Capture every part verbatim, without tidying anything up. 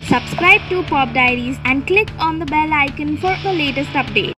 Subscribe to Pop Diaries and click on the bell icon for the latest update.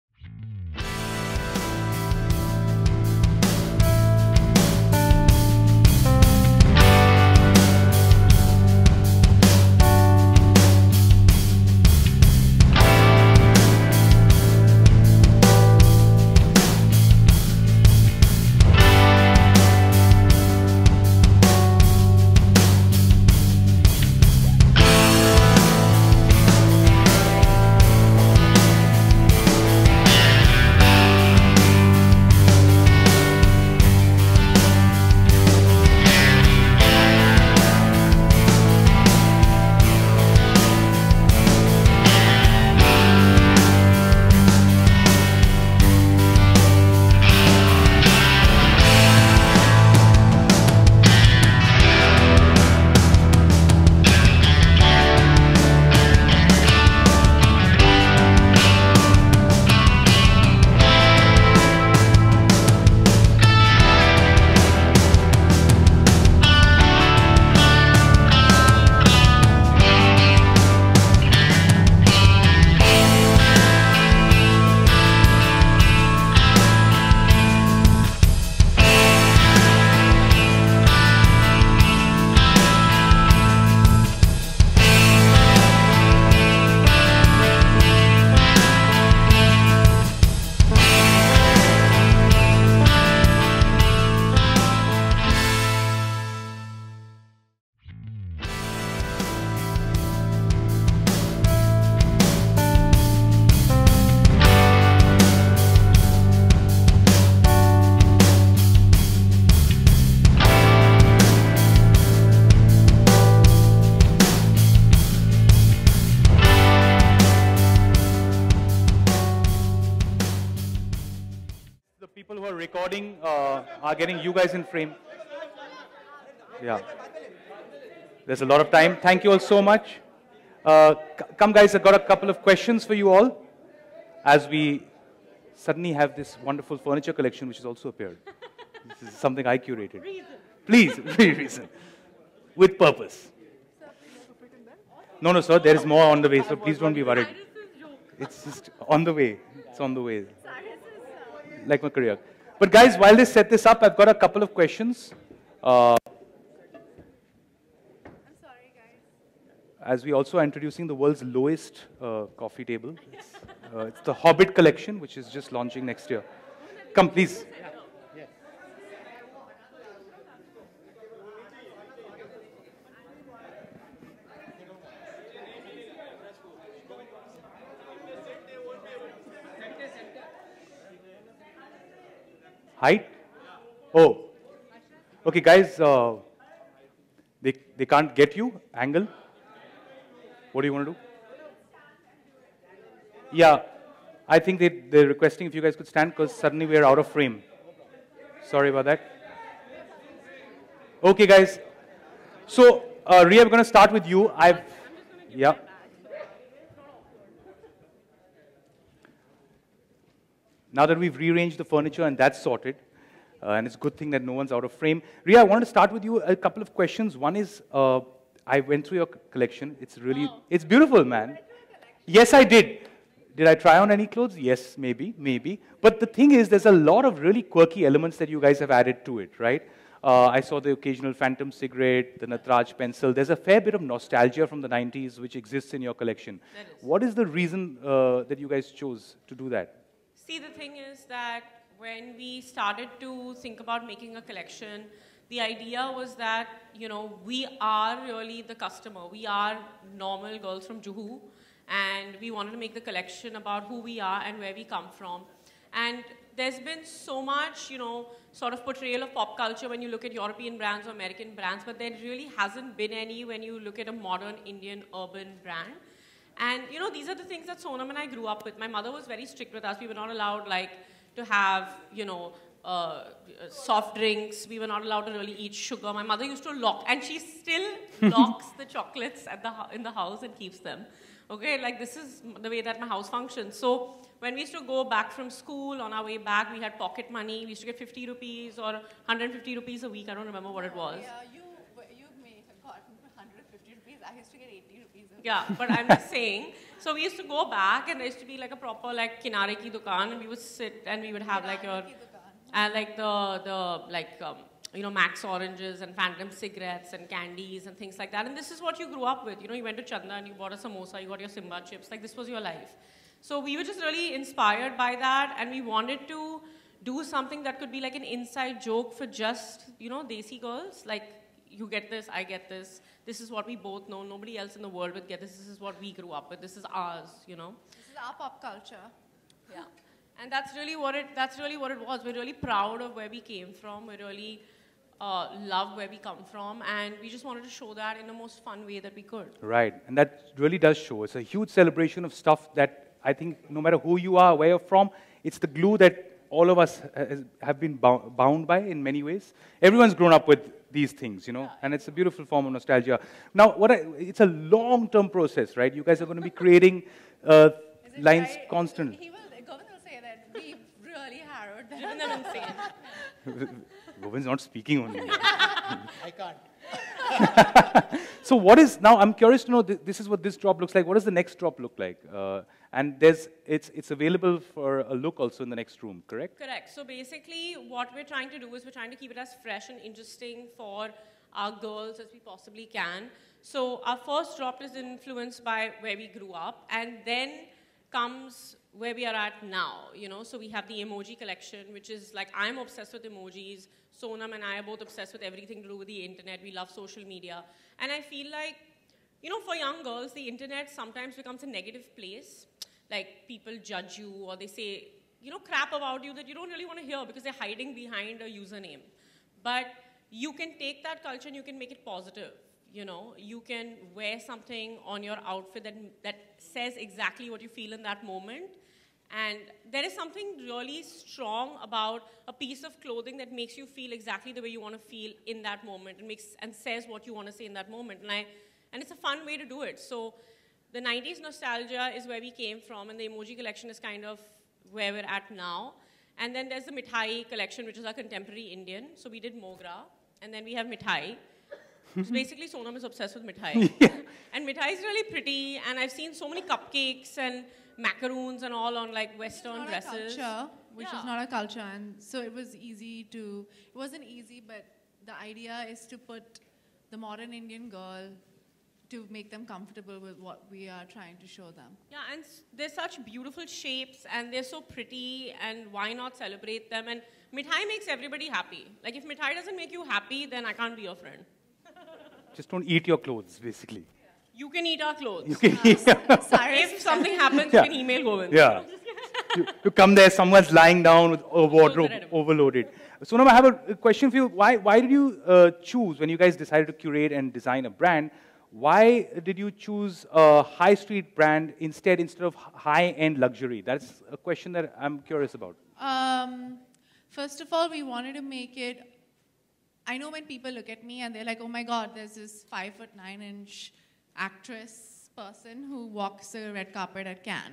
People who are recording uh, are getting you guys in frame. Yeah. There's a lot of time. Thank you all so much. Uh, come guys, I've got a couple of questions for you all as we suddenly have this wonderful furniture collection which has also appeared. This is something I curated. Reason. Please, reason. With purpose. No, no, sir, there is more on the way, so please don't be worried. It's just on the way. It's on the way. Like my career. But guys, while they set this up, I've got a couple of questions. Uh, I'm sorry, guys. as we also are introducing the world's lowest uh, coffee table. It's, uh, it's the Hobbit collection, which is just launching next year. Come, please. Height? Oh. Okay, guys, uh, they, they can't get you. Angle? What do you want to do? Yeah, I think they, they're requesting if you guys could stand because suddenly we're out of frame. Sorry about that. Okay, guys. So, uh, Ria, we're going to start with you. I've, yeah. Now that we've rearranged the furniture and that's sorted, uh, and it's a good thing that no one's out of frame. Ria, I wanted to start with you a couple of questions. One is, uh, I went through your collection. It's really, oh. It's beautiful, man. Yes, I did. Did I try on any clothes? Yes, maybe, maybe. But the thing is, there's a lot of really quirky elements that you guys have added to it, right? Uh, I saw the occasional phantom cigarette, the Natraj pencil. There's a fair bit of nostalgia from the nineties which exists in your collection. Is. What is the reason uh, that you guys chose to do that? See, the thing is that when we started to think about making a collection, the idea was that, you know, we are really the customer. We are normal girls from Juhu, and we wanted to make the collection about who we are and where we come from. And there's been so much, you know, sort of portrayal of pop culture when you look at European brands or American brands, but there really hasn't been any when you look at a modern Indian urban brand. And, you know, these are the things that Sonam and I grew up with. My mother was very strict with us. We were not allowed, like, to have, you know, uh, soft drinks. We were not allowed to really eat sugar. My mother used to lock, and she still locks the chocolates at the, in the house and keeps them. Okay, like, this is the way that my house functions. So when we used to go back from school, on our way back, we had pocket money. We used to get fifty rupees or one hundred fifty rupees a week. I don't remember what it was. Yeah, you, you may have gotten one hundred fifty rupees. I used to get eighty rupees a Yeah, but I'm just saying. So we used to go back, and there used to be like a proper like kinare ki dukaan, and we would sit and we would have like your, and like the the like um, you know Max oranges and Phantom cigarettes and candies and things like that. And this is what you grew up with. You know, you went to Chanda and you bought a samosa, you got your Simba chips. Like this was your life. So we were just really inspired by that, and we wanted to do something that could be like an inside joke for just you know Desi girls, like. You get this, I get this. This is what we both know. Nobody else in the world would get this. This is what we grew up with. This is ours, you know. This is our pop culture. Yeah, and that's really what it. That's really what it was. We're really proud of where we came from. We really uh, love where we come from, and we just wanted to show that in the most fun way that we could. Right, and that really does show. It's a huge celebration of stuff that I think no matter who you are, where you're from, it's the glue that all of us has, have been bound by in many ways. Everyone's grown up with these things, you know, yeah. And it's a beautiful form of nostalgia. Now, what I, it's a long-term process, right? You guys are going to be creating uh, lines right? constantly. He will, Govind will say that we really harrowed them. Driven them insane. Govind's not speaking only. I can't. So what is, now I'm curious to know, th this is what this drop looks like. What does the next drop look like? Uh, and there's, it's, it's available for a look also in the next room, correct? Correct. So basically what we're trying to do is we're trying to keep it as fresh and interesting for our girls as we possibly can. So our first drop is influenced by where we grew up, and then comes where we are at now, you know. So we have the emoji collection, which is like, I'm obsessed with emojis. Sonam and I are both obsessed with everything to do with the internet. We love social media. And I feel like, you know, for young girls, the internet sometimes becomes a negative place. Like, people judge you, or they say, you know, crap about you that you don't really want to hear because they're hiding behind a username. But you can take that culture and you can make it positive. You know, you can wear something on your outfit that, that says exactly what you feel in that moment. And there is something really strong about a piece of clothing that makes you feel exactly the way you want to feel in that moment, and makes and says what you want to say in that moment. And I, and it's a fun way to do it. So the nineties nostalgia is where we came from, and the emoji collection is kind of where we're at now. And then there's the Mithai collection, which is our contemporary Indian. So we did Mogra, and then we have Mithai. So basically, Sonam is obsessed with Mithai. Yeah. And Mithai is really pretty, and I've seen so many cupcakes and macaroons and all on like Western it's not dresses. A culture, which yeah. is not a culture, and so it was easy to, it wasn't easy, but the idea is to put the modern Indian girl, to make them comfortable with what we are trying to show them. Yeah, and they're such beautiful shapes, and they're so pretty, and why not celebrate them? And Mithai makes everybody happy. Like, if Mithai doesn't make you happy, then I can't be your friend. Just don't eat your clothes, basically. You can eat our clothes. You can eat if something happens, yeah. you can email Govind. Yeah. you, you come there, someone's lying down with a wardrobe overloaded. Sonam, I have a question for you. Why, why did you uh, choose, when you guys decided to curate and design a brand, why did you choose a high street brand instead, instead of high-end luxury? That's a question that I'm curious about. Um, first of all, we wanted to make it, I know when people look at me and they're like, oh my God, there's this five foot nine inch actress person who walks the red carpet at Cannes.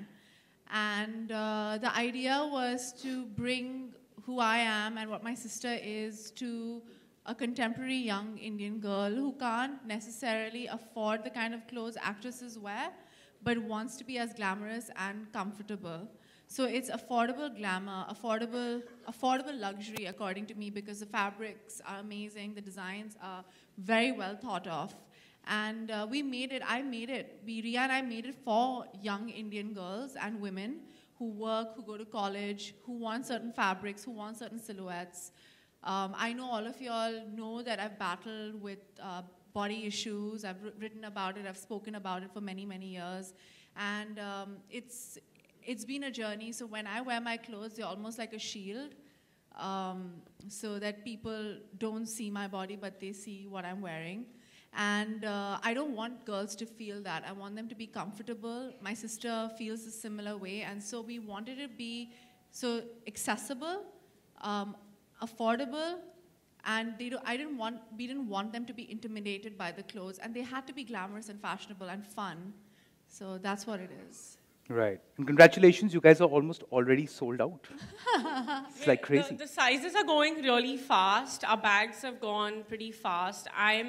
And uh, the idea was to bring who I am and what my sister is to a contemporary young Indian girl who can't necessarily afford the kind of clothes actresses wear, but wants to be as glamorous and comfortable. So it's affordable glamour, affordable, affordable luxury, according to me, because the fabrics are amazing, the designs are very well thought of. And uh, we made it, I made it, we, Ria and I made it for young Indian girls and women who work, who go to college, who want certain fabrics, who want certain silhouettes. Um, I know all of you all know that I've battled with uh, body issues, I've written about it, I've spoken about it for many, many years. And um, it's, it's been a journey, so when I wear my clothes, they're almost like a shield, um, so that people don't see my body, but they see what I'm wearing. And uh, I don't want girls to feel that. I want them to be comfortable. My sister feels a similar way, and so we wanted it to be so accessible, um, affordable, and they do, I didn't want, we didn't want them to be intimidated by the clothes, and they had to be glamorous and fashionable and fun. So that's what it is. Right. And congratulations, you guys are almost already sold out. It's like crazy. The, the sizes are going really fast. Our bags have gone pretty fast. I'm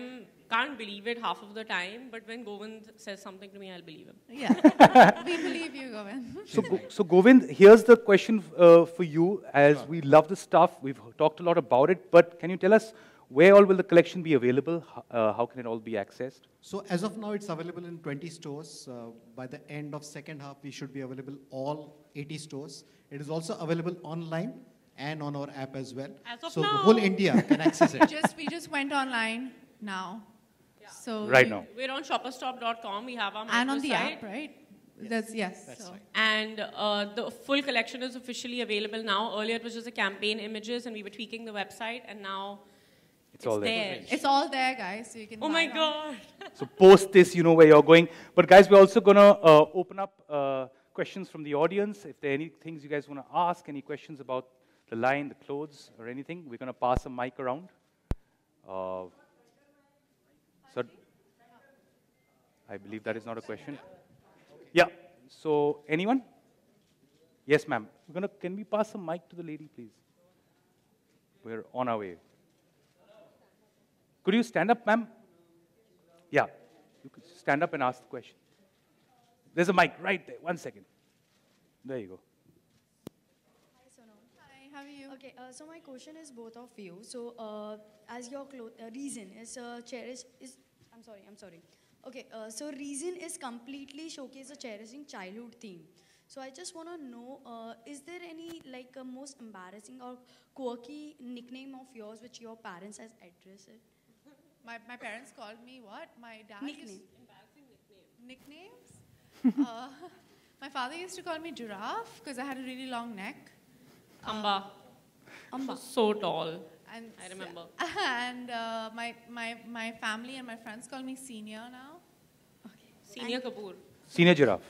can't believe it half of the time, but when Govind says something to me, I'll believe him. Yeah, we believe you, Govind. So, Go- so Govind, here's the question uh, for you. As we love the stuff, we've talked a lot about it, but can you tell us where all will the collection be available? H- Uh, how can it all be accessed? So as of now, it's available in twenty stores. Uh, by the end of second half, we should be available all eighty stores. It is also available online and on our app as well. As of so now. the whole India can access it. just we just went online now. So Right we- now. We're on shopperstop dot com. We have our And on the microsite. app, right? That's yes. That's so. right. And uh, the full collection is officially available now. Earlier it was just a campaign images and we were tweaking the website and now It's all there. It's all there, guys. So you can. Oh buy my it on- God. So post this, you know where you're going. But guys, we're also going to uh, open up uh, questions from the audience. If there are any things you guys want to ask, any questions about the line, the clothes, or anything, we're going to pass a mic around. Uh, so, I believe that is not a question. Yeah. So, anyone? Yes, ma'am. We're gonna. Can we pass a mic to the lady, please? We're on our way. Could you stand up, ma'am? Yeah. You could stand up and ask the question. There's a mic right there. One second. There you go. Hi, Sonam. Hi, how are you? Okay, uh, so my question is both of you. So, uh, as your clo- uh, reason is uh, cherish is, I'm sorry, I'm sorry. Okay, uh, so reason is completely showcase a cherishing childhood theme. So I just want to know, uh, is there any like a most embarrassing or quirky nickname of yours which your parents has addressed it? My, my parents called me what? My dad Nickname. used nicknames. uh, my father used to call me giraffe because I had a really long neck. Amba. Amba. So tall. And I remember. And uh, my, my, my family and my friends call me senior now. Senior Kapoor. Senior giraffe.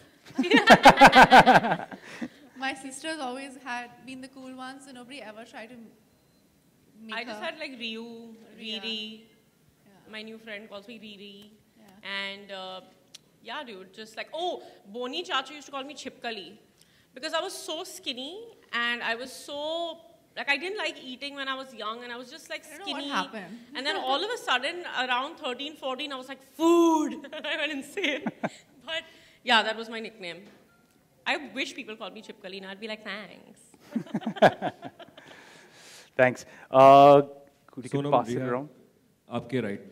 My sisters always had been the cool ones, so nobody ever tried to m- make I just her. had like Ryu, Yeah. Riri. Yeah. My new friend calls me Riri. Yeah. And uh, yeah, dude, just like, oh, Boni Chacha used to call me Chipkali. Because I was so skinny and I was so, like, I didn't like eating when I was young and I was just like I don't know skinny. what happened. And then all of a sudden, around thirteen, fourteen, I was like, food. I went insane. But yeah, that was my nickname. I wish people called me Chipkali now. I'd be like, thanks. Thanks. Uh, could you could Sonam, pass it Riya, around? आपके right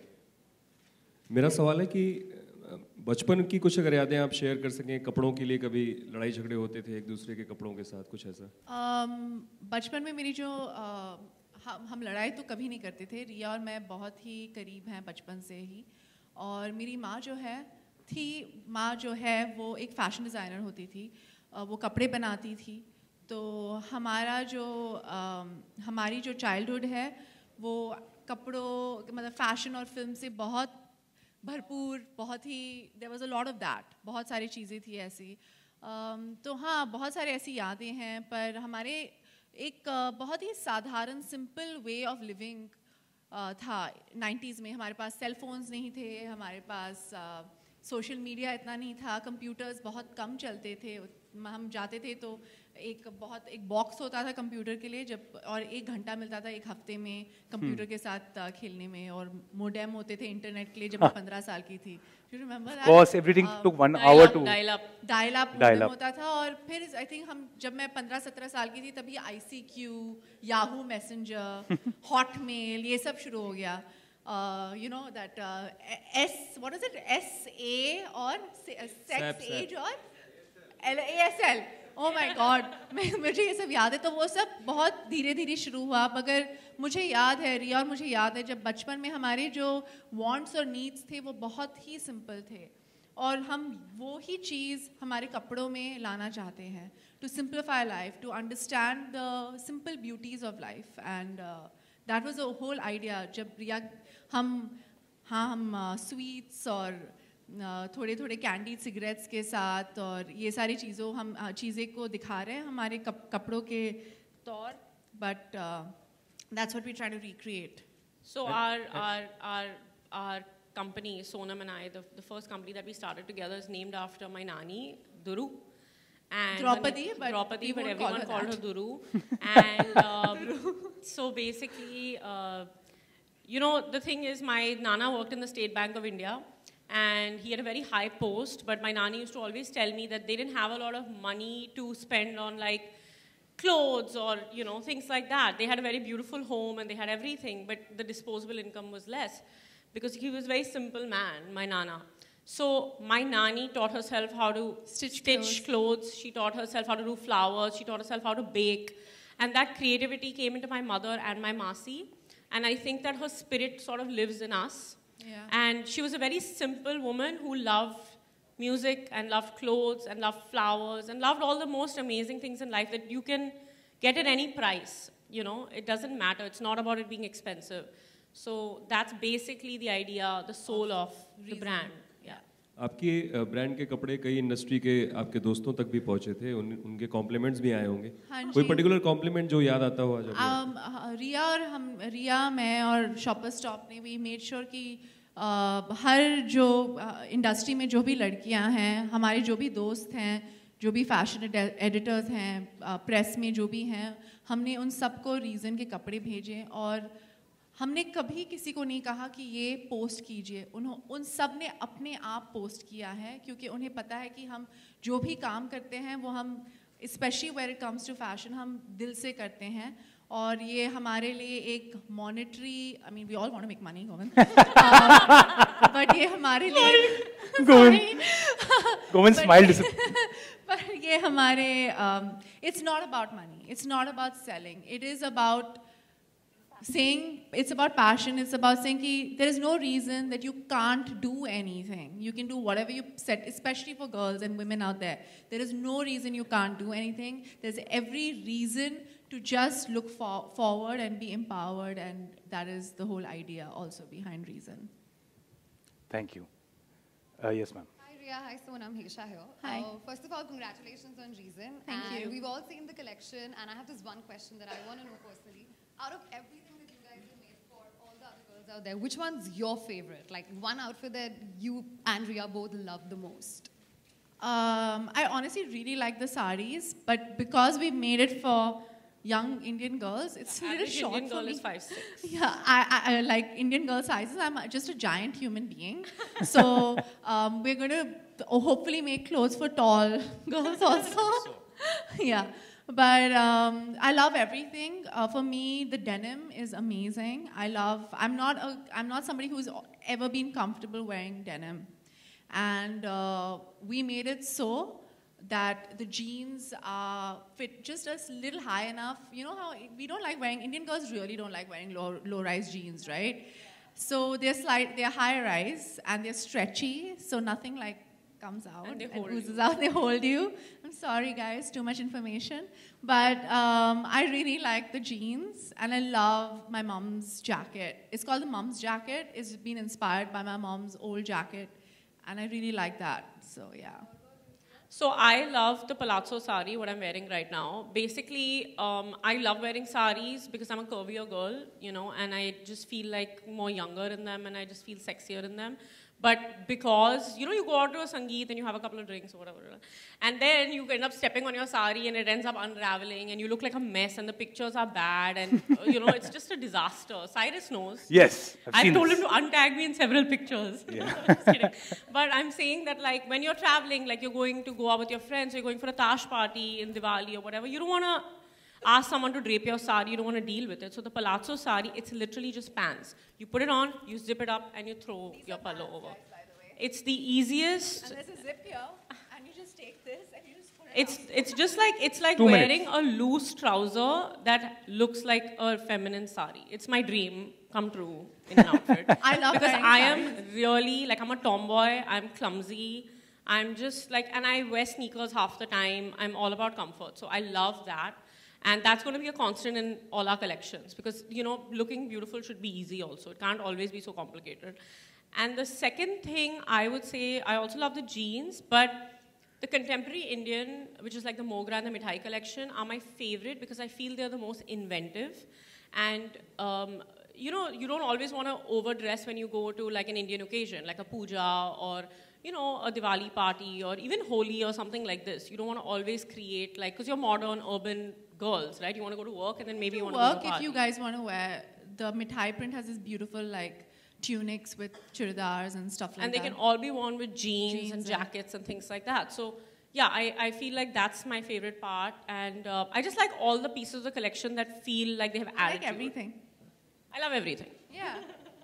मेरा सवाल है कि अ, बचपन की कुछ अगर यादें आप शेयर कर सकें कपड़ों के लिए कभी लड़ाई झगड़े होते थे एक दूसरे के कपड़ों के साथ कुछ ऐसा um, बचपन में मेरी जो uh, हम हम लड़ाई तो कभी नहीं करते थे रिया और मैं बहुत ही करीब हैं बचपन से ही और मेरी माँ जो है थी माँ जो है वो एक फैशन डिज़ाइनर होती थी uh, वो कपड़े बनाती थी तो हमारा जो um, हमारी जो चाइल्डहुड है वो कपड़ों मतलब फैशन और फिल्म से बहुत भरपूर बहुत ही there was a lot of that बहुत सारी चीज़ें थी ऐसी um, तो हाँ बहुत सारे ऐसी यादें हैं पर हमारे एक uh, बहुत ही साधारण सिंपल वे ऑफ लिविंग था नाइन्टीज़ में हमारे पास सेल फोन्स नहीं थे हमारे पास सोशल मीडिया इतना नहीं था कंप्यूटर्स बहुत कम चलते थे हम जाते थे तो एक बहुत एक बॉक्स होता था कंप्यूटर के लिए जब और एक घंटा मिलता था एक हफ्ते में कंप्यूटर के साथ uh, खेलने में और मोडेम होते थे इंटरनेट के लिए जब मैं पंद्रह साल की थी you remember Of course, everything took one Dial hour up, to. dial up. Dial up Dial modem up. होता था और फिर आई थिंक हम जब मैं पंद्रह सत्रह साल की थी तभी I C Q Yahoo Messenger Hotmail ये सब शुरू हो गया you know that S what is it S A और सेक्स एज और L A S L oh my God मुझे ये सब याद है तो वो सब बहुत धीरे धीरे शुरू हुआ मगर मुझे याद है रिया और मुझे याद है जब बचपन में हमारे जो वांट्स और नीड्स थे वो बहुत ही सिंपल थे और हम वो ही चीज़ हमारे कपड़ों में लाना चाहते हैं to simplify life to understand the simple beauties of life and that was a whole idea जब रिया हम हाँ हम स्वीट्स और uh, थोड़े थोड़े कैंडी सिगरेट्स के साथ और ये सारी चीज़ों हम uh, चीज़ें को दिखा रहे हैं हमारे कप, कपड़ों के तौर but that's what we try to recreate So our, our, our, our company, Sonam and I, the, the first company that we started together is named after my nani, Duru. And her Draupadi, name- but Draupadi, we but won't call everyone her called that. her Duru. And um, so basically, uh, you know, the thing is, my Nana worked in the State Bank of India, and he had a very high post, but my Nani used to always tell me that they didn't have a lot of money to spend on like clothes or, you know, things like that. They had a very beautiful home and they had everything, but the disposable income was less because he was a very simple man, my Nana. So my Nani taught herself how to Stitch stitch clothes. clothes. She taught herself how to do flowers. She taught herself how to bake. And that creativity came into my mother and my Masi. And I think that her spirit sort of lives in us. Yeah. And she was a very simple woman who loved music and loved clothes and loved flowers and loved all the most amazing things in life that you can get at any price. You know, it doesn't matter. It's not about it being expensive. So that's basically the idea, the soul of the brand. Yeah. आपके brand के कपड़े कई industry के आपके दोस्तों तक भी पहुंचे थे, उन, उनके कॉम्प्लीमेंट्स भी आए होंगे। हाँ कोई जी। पर्टिकुलर कॉम्प्लीमेंट जो याद आता हो आज आपको? um, रिया और हम रिया मैं और शॉपर स्टॉप ने भी मेड श्योर कि uh, हर जो इंडस्ट्री uh, में जो भी लड़कियां हैं, हमारे जो भी दोस्त हैं, जो भी फैशन एडिटर्स हैं, प्रेस uh, में जो भी हैं, हमने उन सबको रीज़न के कपड़े भेजे और हमने कभी किसी को नहीं कहा कि ये पोस्ट कीजिए। उन्हों उन सब ने अपने आप पोस्ट किया है क्योंकि उन्हें पता है कि हम जो भी काम करते हैं वो हम specially where it comes to fashion हम दिल से करते हैं और ये हमारे लिए एक monetary I mean we all want to make money Govind but ये हमारे लिए गोविंद गोविंद स्माइल पर ये हमारे it's not about money, it's not about selling, it is about saying it's about passion. It's about saying ki there is no reason that you can't do anything. You can do whatever you set, especially for girls and women out there. There is no reason you can't do anything. There's every reason to just look for, forward and be empowered, and that is the whole idea also behind Reason. Thank you. Uh, yes, ma'am. Hi Riya, hi Sonam, Hesha here. Hi. Uh, first of all, congratulations on Reason. Thank and you. We've all seen the collection, and I have this one question that I want to know personally. Out of everything that you guys have made for all the other girls out there, which one's your favorite? Like one outfit that you and Riya both love the most? Um, I honestly really like the saris, but because we made it for young Indian girls, it's a little Average short Indian for girl me. is five six. Yeah, I, I, I like Indian girl sizes. I'm just a giant human being. So um, we're going to hopefully make clothes for tall girls also. Yeah. But um, I love everything. Uh, for me, the denim is amazing. I love. I'm not a. I'm not somebody who's ever been comfortable wearing denim, and uh, we made it so that the jeans are fit just a little high enough. You know how we don't like wearing. Indian girls really don't like wearing low low-rise jeans, right? So they're slight. They're high-rise and they're stretchy, so nothing like comes out And they and hold oozes you. out. They hold you. I'm sorry, guys, too much information. But um, I really like the jeans, and I love my mom's jacket. It's called the mom's jacket. It's been inspired by my mom's old jacket, and I really like that. So yeah. So I love the palazzo sari, what I'm wearing right now. Basically, um, I love wearing saris because I'm a curvier girl, you know, and I just feel like more younger in them, and I just feel sexier in them. But because, you know, you go out to a Sangeet and you have a couple of drinks or whatever, and then you end up stepping on your sari and it ends up unraveling and you look like a mess and the pictures are bad and, you know, it's just a disaster. Cyrus knows. Yes, I've, I've seen told this. him to untag me in several pictures. Yeah. Just kidding. But I'm saying that, like, when you're traveling, like you're going to go out with your friends, you're going for a Tash party in Diwali or whatever, you don't want to ask someone to drape your sari, you don't want to deal with it. So the palazzo sari, it's literally just pants. You put it on, you zip it up, and you throw These your pallo over. Guys, by the way. It's the easiest. And there's a zip here, and you just take this and you just put it It's on. it's just like it's like Two wearing minutes. a loose trouser that looks like a feminine sari. It's my dream come true in an outfit. I love because wearing I saris. am really like I'm a tomboy. I'm clumsy. I'm just like, and I wear sneakers half the time. I'm all about comfort, so I love that. And that's going to be a constant in all our collections because, you know, looking beautiful should be easy also. It can't always be so complicated. And the second thing I would say, I also love the jeans, but the contemporary Indian, which is like the Mogra and the Mithai collection, are my favorite because I feel they're the most inventive. And, um, you know, you don't always want to overdress when you go to like an Indian occasion, like a puja or, you know, a Diwali party or even Holi or something like this. You don't want to always create like, because you're modern, urban girls, right? You want to go to work and then maybe you want to go work to a party. if you guys want to wear the mithai print has this beautiful like tunics with churidars and stuff like that. And they can all be worn with jeans, Jeans and and- jackets and things like that. So yeah, I, I feel like that's my favorite part. And uh, I just like all the pieces of the collection that feel like they have I added like to it. everything. I love everything. Yeah.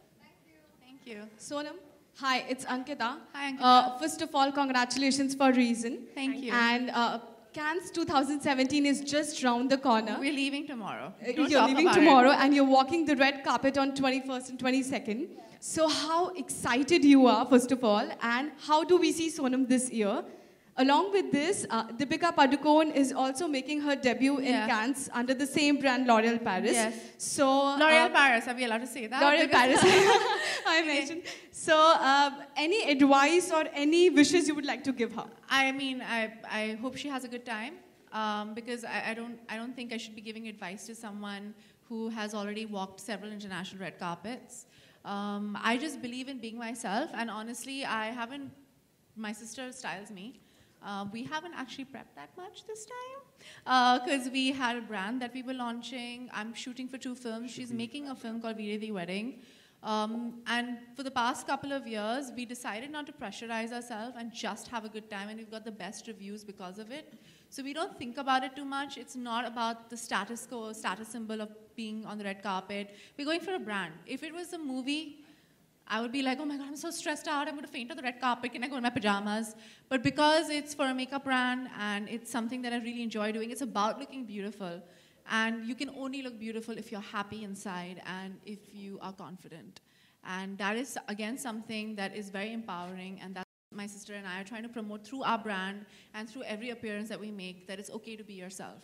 Thank you. Sonam, hi, it's Ankita. Hi, Ankita. Uh, first of all, congratulations for Reason. Thank you. And uh, Cannes twenty seventeen is just round the corner. We're leaving tomorrow. Uh, Don't you're talk leaving about tomorrow it. and you're walking the red carpet on twenty-first and twenty-second. So how excited you are, first of all, and how do we see Sonam this year? Along with this, uh, Deepika Padukone is also making her debut in Yeah. Cannes under the same brand L'Oreal Paris. Yes. So L'Oreal uh, Paris, are we allowed to say that? L'Oreal Because- Paris, I mentioned. So, uh, any advice or any wishes you would like to give her? I mean, I, I hope she has a good time um, because I, I, don't, I don't think I should be giving advice to someone who has already walked several international red carpets. Um, I just believe in being myself, and honestly, I haven't, my sister styles me. Uh, we haven't actually prepped that much this time because we had a brand that we were launching. I'm shooting for two films. She's making a film called Veere the Wedding. Um, and for the past couple of years, we decided not to pressurize ourselves and just have a good time, and we've got the best reviews because of it. So we don't think about it too much. It's not about the status quo, status symbol of being on the red carpet. We're going for a brand. If it was a movie, I would be like, oh my God, I'm so stressed out. I'm going to faint on the red carpet. Can I go in my pajamas? But because it's for a makeup brand and it's something that I really enjoy doing, it's about looking beautiful. And you can only look beautiful if you're happy inside and if you are confident. And that is, again, something that is very empowering. And that's what my sister and I are trying to promote through our brand and through every appearance that we make, that it's okay to be yourself.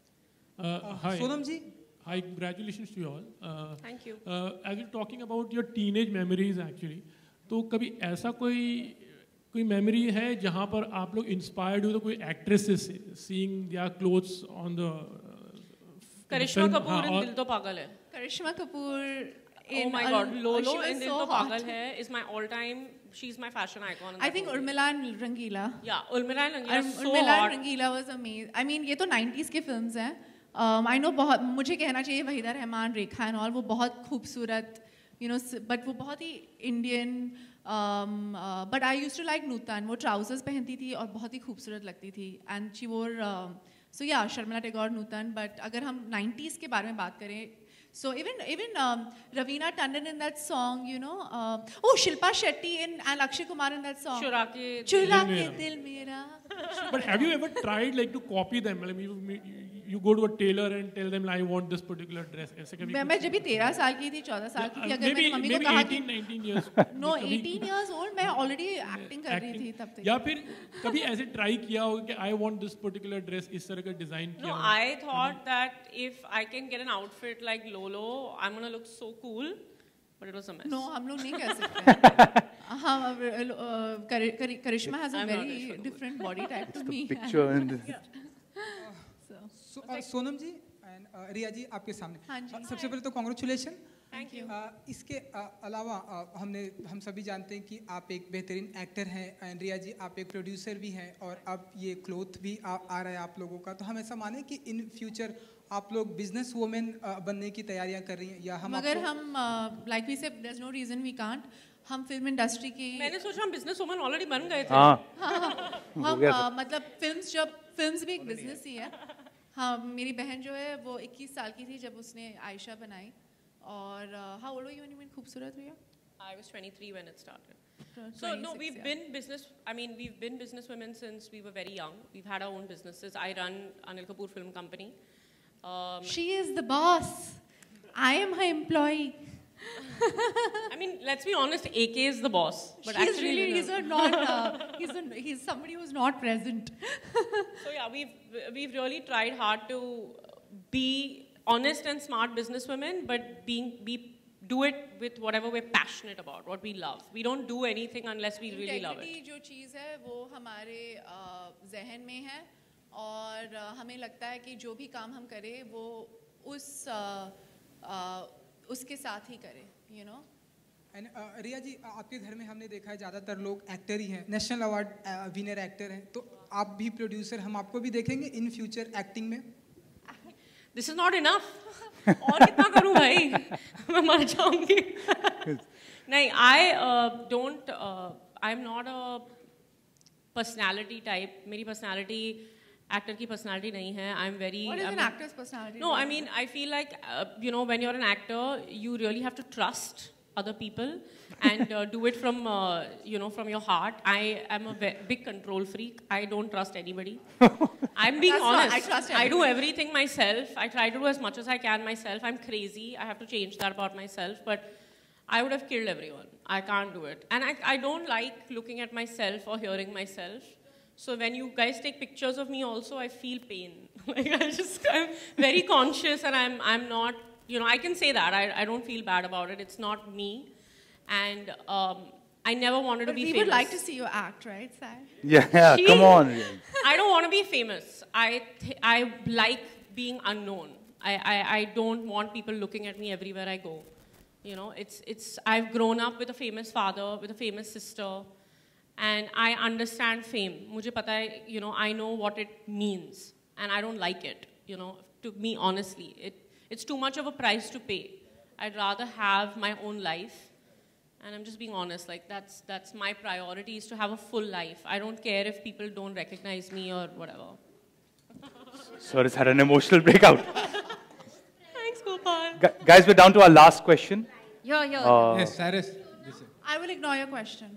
Uh, hi. Sonam ji. Hi, congratulations to you all. Uh, Thank you. Uh, as you're talking about your teenage memories actually, तो कभी ऐसा कोई कोई memory है जहाँ पर आप लोग inspired हो तो कोई actresses से seeing their clothes on the Karishma film, Kapoor हाँ, in और- Dil To Pagal Hai. Karishma Kapoor in Oh my Al- God, Lolo she was in Dil so To hot. Pagal Hai is my all-time. She's my fashion icon. in I that think movie. Urmila and Rangila. Yeah, Urmila and Rangila Ur- is so Urmila hot. and Rangila was amazing. I mean, ये तो nineties के films हैं. Um, I know बहुत मुझे कहना चाहिए वहीदा रहमान, रेखा and all वो बहुत खूबसूरत, you know, s- but वो बहुत ही Indian. Um, uh, but I used to like Nutan. वो trousers पहनती थी और बहुत ही खूबसूरत लगती थी. And she wore. Um, so yeah, Sharmila Tagore, Nutan. But अगर हम नाइंटीज़ के बारे में बात करें. So even even um, Raveena Tandon in that song, you know, um, oh Shilpa Shetty in and Akshay Kumar in that song. Chura ke Chura Dil ke Mera. Dil Mera. But have you ever tried like to copy them? Like you, you, you go to a tailor and tell them I want this particular dress. ऐसे कभी मैं कुछ- मैं जब भी तेरह साल की थी चौदह साल की थी Yeah, अगर maybe मेरी मम्मी को maybe कहा eighteen, कि nineteen years. नो कभी- eighteen years old मैं ऑलरेडी एक्टिंग कर रही थी acting- तब तक या फिर कभी ऐसे ट्राई किया हो कि I want this particular dress इस तरह का डिजाइन किया No, हो? I thought that if I can get an outfit like Lolo, I'm gonna look so cool. But it was a mess. No हम लोग नहीं कर सकते हम अब, अ, करि- करि- Karishma has a I'm not very Rishma different body type to me Picture and this. सो- अ, सोनम जी एंड रिया जी आपके सामने हाँ जी। अ, सबसे पहले तो कॉन्ग्रेचुलेशन Thank you. इसके अ, अलावा अ, हमने हम सभी जानते हैं कि आप एक बेहतरीन एक्टर हैं एंड रिया जी आप एक प्रोड्यूसर भी हैं और अब ये क्लोथ भी आ, आ रहा है आप लोगों का तो हम ऐसा माने कि इन फ्यूचर आप लोग बिजनेस वुमेन बनने की तैयारियां कर रही हैं या हम मगर आपको- हम like we say there is no reason we can't हम फिल्म इंडस्ट्री की मैंने सोचा हम बिजनेस वुमन ऑलरेडी बन गए थे. हाँ हम हो गया था। अ, मतलब फिल्म्स जब फिल्म्स भी एक बिजनेस ही है हाँ मेरी बहन जो है वो इक्कीस साल की थी जब उसने आयशा बनाई और how old were you when you made Khoobsurat हुई I was twenty-three when it started. So no, twenty-six, we've yeah. been business. I mean, we've been business women since we were very young. We've had our own businesses. I run Anil Kapoor Film Company. Um, She is the boss. I am her employee. I mean, let's be honest. A K is the boss, but He's actually, really you he's know. a not uh, he's a, he's somebody who's not present. So yeah, we've we've really tried hard to be honest and smart businesswomen, but being be do it with whatever we're passionate about, what we love. We don't do anything unless we really love Integrity it. जो चीज़ है वो हमारे अ, जहन में है और अ, हमें लगता है कि जो भी काम हम करें वो उस अ, अ, उसके साथ ही करें you know. And Riya ji आ- आपके घर में हमने देखा है ज़्यादातर लोग एक्टर ही हैं नेशनल अवार्ड विनर एक्टर हैं तो आप भी प्रोड्यूसर हम आपको भी देखेंगे इन फ्यूचर एक्टिंग में this is not enough. और कितना करूँ भाई? मैं मर जाऊँगी. नहीं, I uh, don't. Uh, I'm not a personality type. मेरी personality actor की personality नहीं है. I'm very. What is I'm an actor's personality? No, I mean, I feel like uh, you know, when you're an actor, you really have to trust other people and uh, do it from uh, you know, from your heart. I am a ve- big control freak. I don't trust anybody. I'm being That's not- honest. I trust I do everybody. everything myself. I try to do as much as I can myself. I'm crazy. I have to change that about myself, but I would have killed everyone. I can't do it. And I, I don't like looking at myself or hearing myself. So when you guys take pictures of me also, I feel pain. Like I just, I'm very conscious and I'm, I'm not, you know, I can say that. I, I don't feel bad about it. It's not me. And um, I never wanted But to be we famous. would like to see you act, right, Sai? Yeah, yeah, She- come on. I don't want to be famous. I, th- I like being unknown. I, I, I don't want people looking at me everywhere I go. You know, it's, it's, I've grown up with a famous father, with a famous sister, and I understand fame. Mujhe pata hai, you know, I know what it means, and I don't like it, you know, to me, honestly. It, it's too much of a price to pay. I'd rather have my own life, and I'm just being honest, like, that's, that's my priority, is to have a full life. I don't care if people don't recognize me or whatever. Sir has had an emotional breakout. Thanks, Gopal. Gu- Guys, we're down to our last question. Yo, yo. Uh, Yes, Cyrus. I will ignore your question.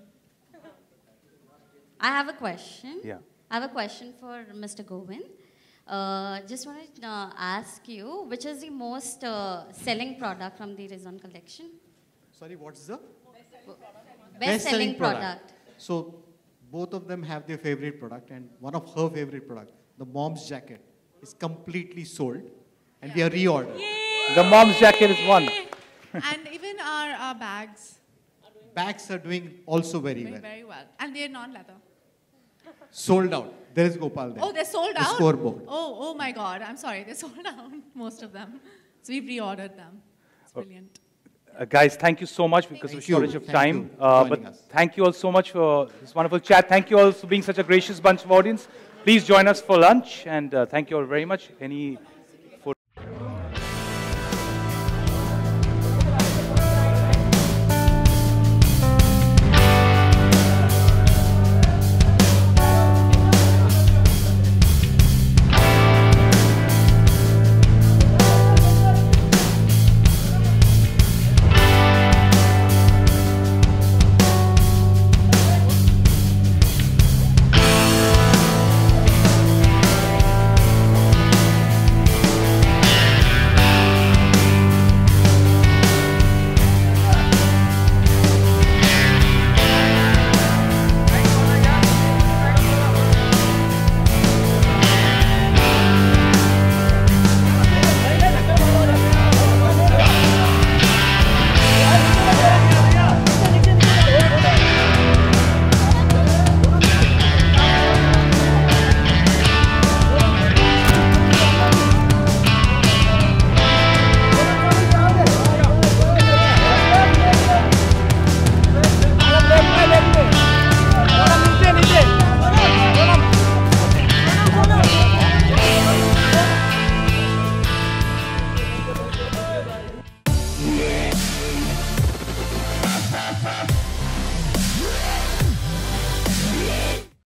I have a question. Yeah. I have a question for Mister Govind. Uh, just wanted to uh, ask you, which is the most uh, selling product from the Rizwan collection? Sorry, what's the? Best selling product. So both of them have their favorite product, and one of her favorite product, the mom's jacket, is completely sold, and we are reordered. The mom's jacket is one. And even our, our bags, Bags are doing also very very, well. very well. And they're non-leather. Sold out. There is Gopal there. Oh, they're sold The out? scoreboard. Oh, oh my God. I'm sorry. They're sold out, most of them. So we've reordered them. It's brilliant. Uh, guys, thank you so much because Thank of shortage you. of Thank time. you for Uh, joining but us. thank you all so much for this wonderful chat. Thank you all for being such a gracious bunch of audience. Please join us for lunch, and uh, thank you all very much. Any